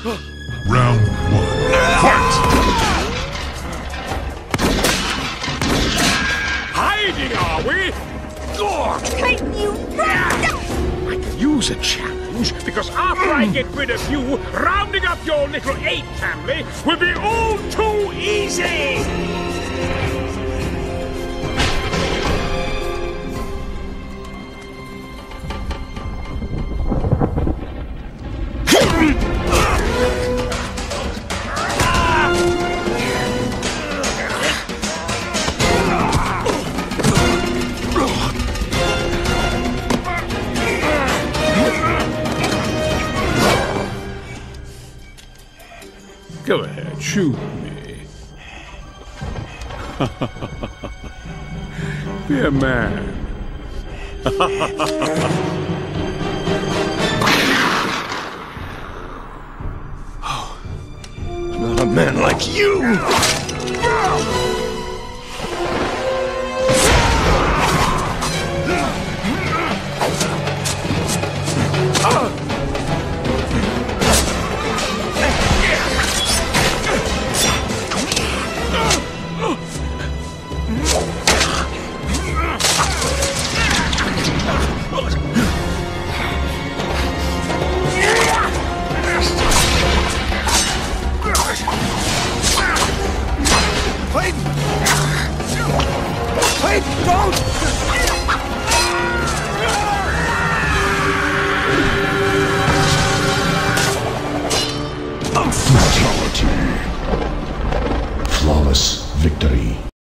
Round one. Fight! Hiding, are we? Clayton, you... I could use a challenge, because after I get rid of you, rounding up your little ape family will be all too easy! Go ahead, shoot me. Be a man. Not a man like you! Don't! Fatality. Flawless victory.